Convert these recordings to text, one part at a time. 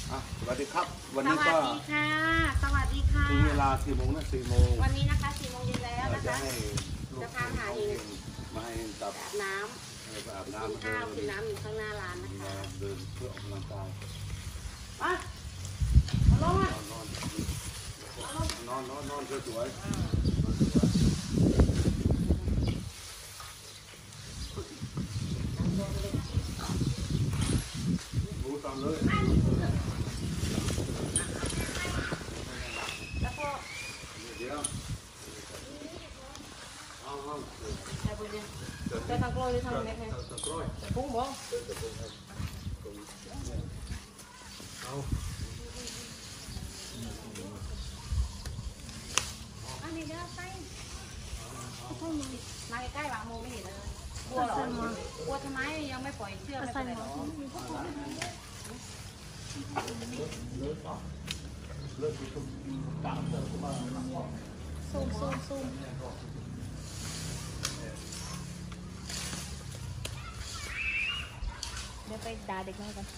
สวัสดีครับวันนี้ก็สวัสดีค่ะสวัสดีค่ะถึงเวลา4 โมงนะ4 โมงวันนี้นะคะ4 โมงเย็นแล้วนะคะจะพาหาเองมาให้กับอาบน้ำกินข้าวกินน้ำอยู่ข้างหน้าร้านนะคะเดินเพื่อออกกำลังกายลงอ่ะนอนสวยรู้ตามเลยแล้วก็เดี๋ยวใช่ปุ๊บเนี่ยจะทำกล้วยหรือทำเม็ดเนี่ยปุ้งบ้องอันนี้เดี๋ยวไปมาใกล้ๆวางโมไม่เห็นเลยกลัวหรอกลัวทำไมยังไม่ปล่อยเชือกไม่เป็นไรหรอซูมเดี๋ยวไปด่าเด็กน้อยกัน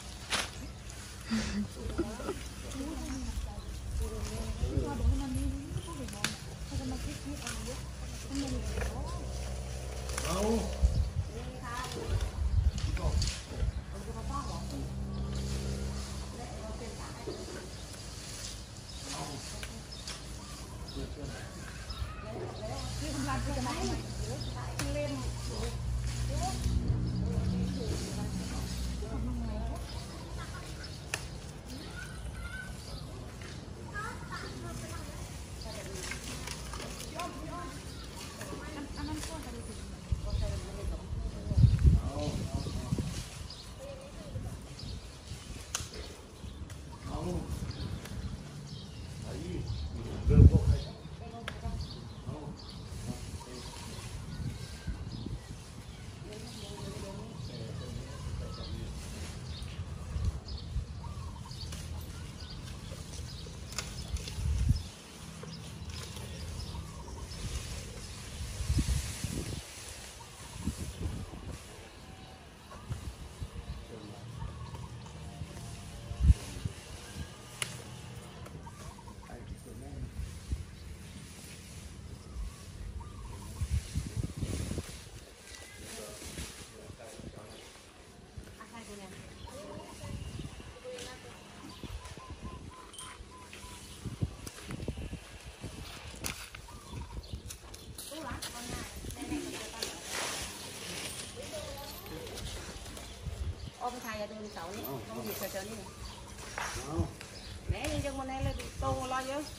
ไปถ่ายอย่าโดนเสานี่ต้องหยิบเจอนี่แม่ยังจะมาไหนเลยโตรอเยอะ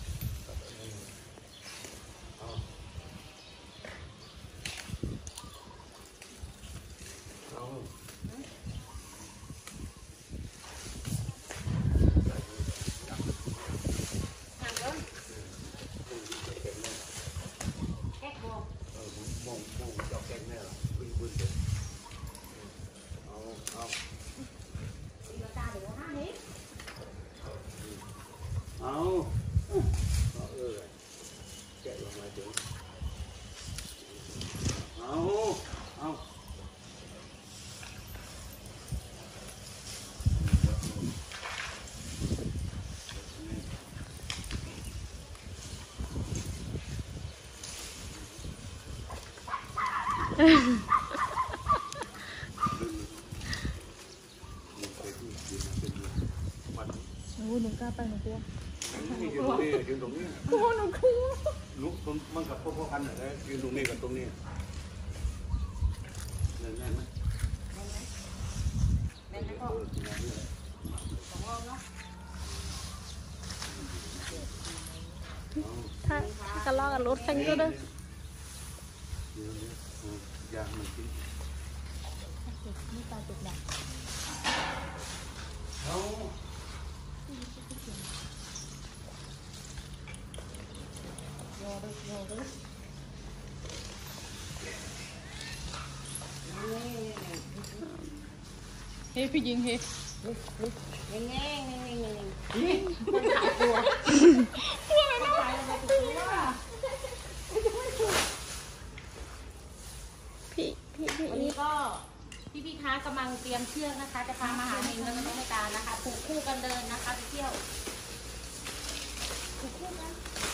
หนูกล้าไปหนูกลัวยืนตรงนี้กลัวหนูกลัวลุกมันกับพ่อกันเลยยืนตรงนี้กับตรงนี้แน่นไหมแน่นไหมพ่อสองรอบเนาะถ้ากระลอกกับรถแฟงก็ได้ยางมันกินนี่ตาจุกดักเฮ้พี่ยิงเฮ้ยังไงมันขายตัวอะไรนะพี่วันนี้ก็พี่ค้ากำลังเตรียมเชือกนะคะจะพามาหาเองแล้วก็ไม่ตานะคะผูกคู่กันเดินนะคะทุก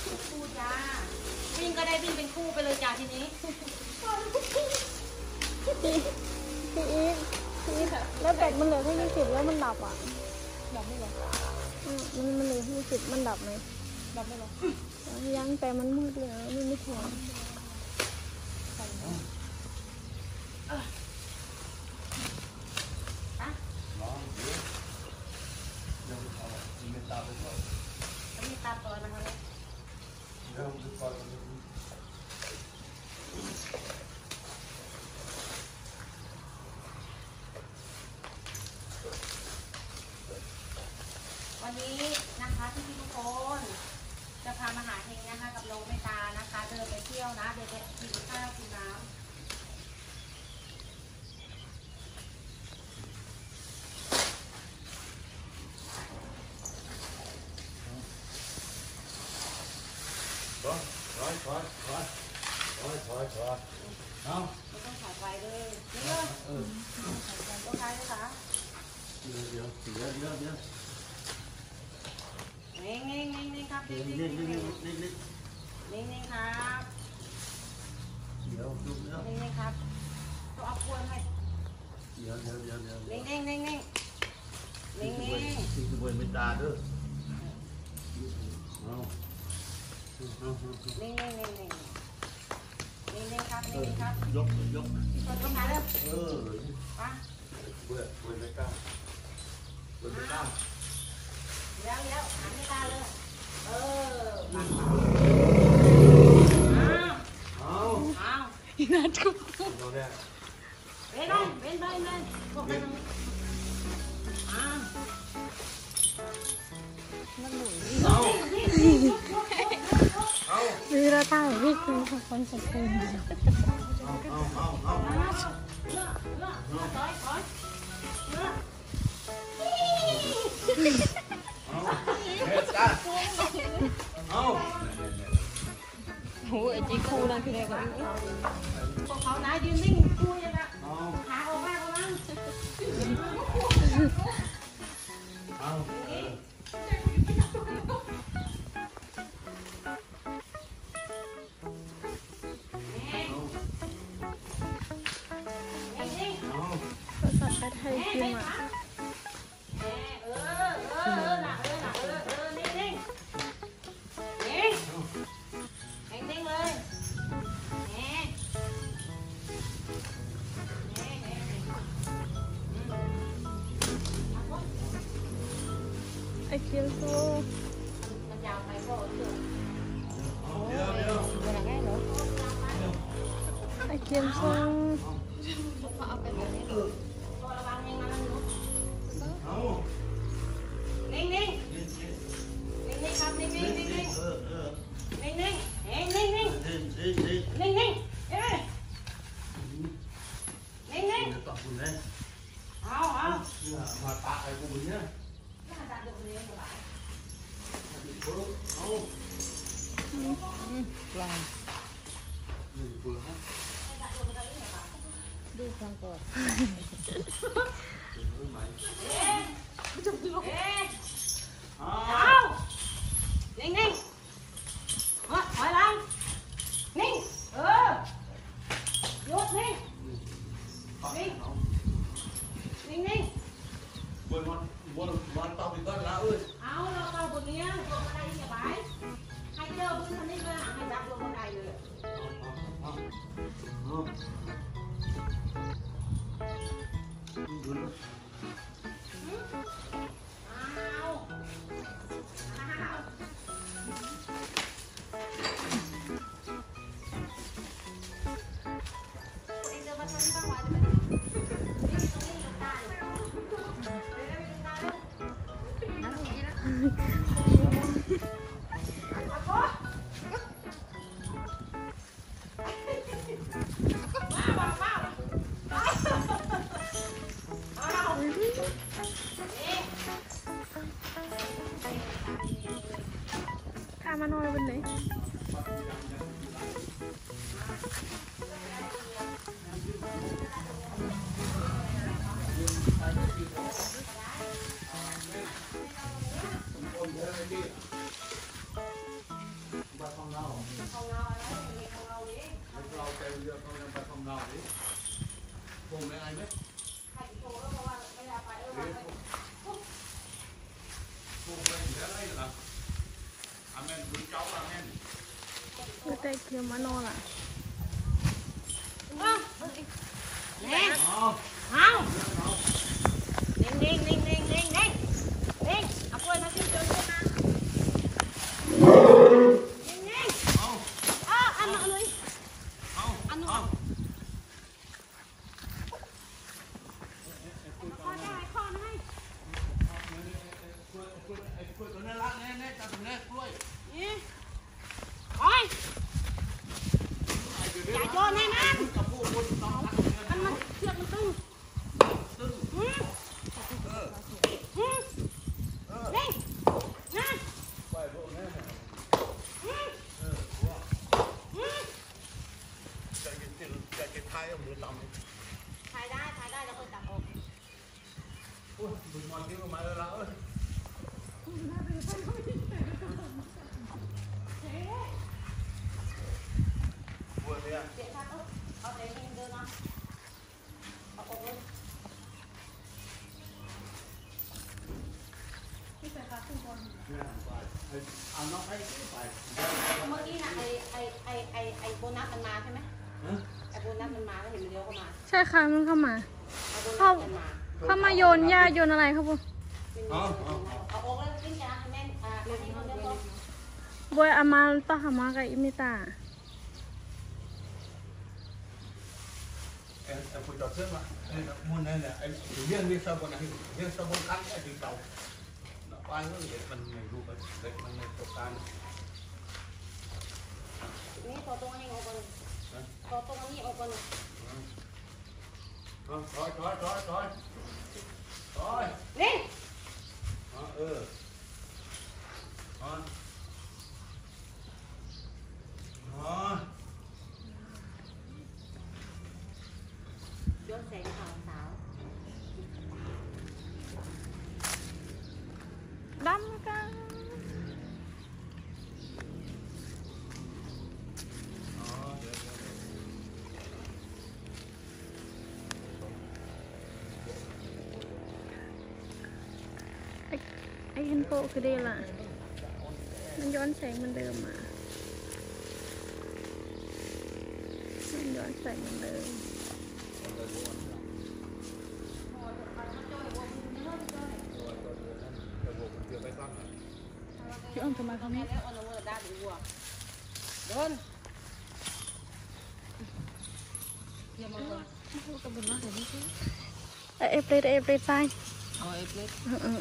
คู่จ้าวิ่งก็ได้วิ่งเป็นคู่ไปเลยจ้าทีนี้พี่ค่ะแล้วแบตมันเหลือแค่20แล้วมันดับอ่ะดับไม่หรอมันเหลือ20มันดับไหมดับไม่หรอยังแต่มันมืดเลยนะไม่ถ่วงมีตาตัวนะคะวันนี้นะคะที่ทุกคนจะพามาหาเฮงนะคะกับโลเมตานะคะเดินไปเที่ยวนะเดินไปกินข้าวกินน้ำถอยเอาไม่ต้องถ่ายไฟเลยนี่เลยต้องถ่ายไหมคะเน่งครับเน่งครับเน่งครับต้องเอาควรให้เน่งที่ขบวนเมตตาด้วยเอาเน่งครับยกต้องถ่ายเลยไปเบื่อไม่กล้าเบื่อไม่กล้าแล้วหันไม่ตาเลยเอาน่าทุกข์เราเนี่ยเป็นพวกนั้นวีระต้าวิ่งเลยค่ะคนสักคน โอ้ไอจีคูนั่นคืออะไรกันพวกเขานะยืนนิ่งคุยกันขาออกมาแล้วมั้งภาษาไทยพิมพ์อ่ะไอเคียวโซ่มันยาวไปก็เสื่อมไอเคียวโซ่เอาไปแบบนี้ตัวระวังเองนะลูกนิ่งครับนิ่งนิ่งเเอามาตาไอ้กูเนี่ยดูฟังก่อนนิ่งถอยหลังนิ่งหยุดนิ่งวันต่อไปก็แล้วเอ้ยเอาเราเอาบนนี้ลงบันไดอย่าไปให้เจอพื้นทันนี้เลยให้จับลงบันไดเลยข้ามานอนบนไหนผมไม่ไอ้ไหมผมไปอยู่ได้เหรออาแม่คุณเจ้าอาแม่ก็แต่เคียวมานอนล่ะเน่เอาเน่งเอากล้วยมาขึ้นจนขึ้นมาเน่งอันนู้นเลยอันนู้นข้อได้ข้อให้กล้วยตัวนี้ละแน่ๆจับตัวนี้กล้วยนี่โอ้ยอย่าโยนให้มันมันเชือกมันตึงนี่นะไปพวกนี้จะกินไทยเอามือตำถ่ายได้แล้วก็จับออกโอ้ยบุญมอนที่มาแล้วเอ้ยบัวเนี่ยเสียค่าตุ๊กเอาเดินเดินมาเอาออกเลยที่ใส่ขาขึ้นก่อนเอาน้องไปไปเมื่อกี้นะไอ้โบนัสมันมาใช่ไหมไอ้โบนัสมันมาแล้วเห็นมันเลี้ยวเข้ามาใช่ค่ะมันเข้ามาไอ้โบนัสมันมาเข้ามาโยนหญ้าโยนอะไรครับผมเอาออกแล้วกินกันแม่อันนี้เขาเลี้ยวบวยอามาต่อหามากับอิมิตา em phụ trò trước mà nên là môn này là em riêng đi sau còn này riêng sau môn cắn cái từ đầu nó qua nó để mình đủ cái mình tổ can นี่ตัวตรงนี้ออกก่อนตัวตรงนี้ออกก่อน thôi นี่ ย้อนแสงขาวสาวดำกันไอเห็นโปคือดีล่ะมันย้อนแสงเหมันเดิมอ่ะมันย้อนแสงเหมันเดิม พี่อ้อมทำไมเขาไม่แล้วเอาเนื้อด้านหัวเดินเยี่ยมมากเลยเอฟเลยไปเอาไอ้เล็กเดิน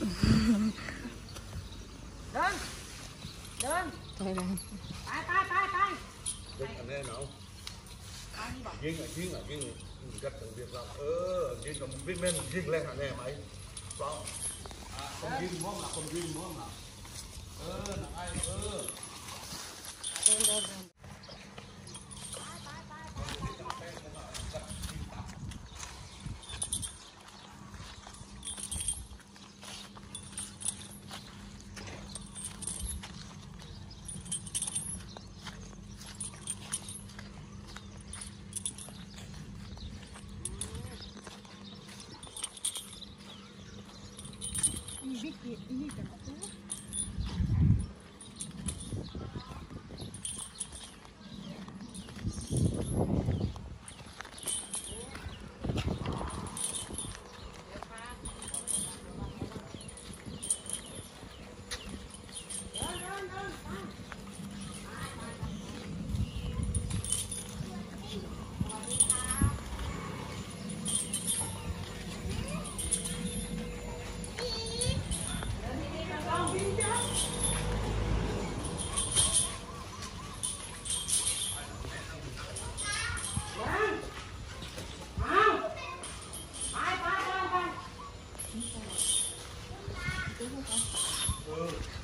ไป Dính ở đây nào dính rất từng việc làm dính là biết men dính lên hả nè mày đó không dính món nào là ai Hãy subscribe cho kênh Ghiền Mì Gõ để không bỏ lỡ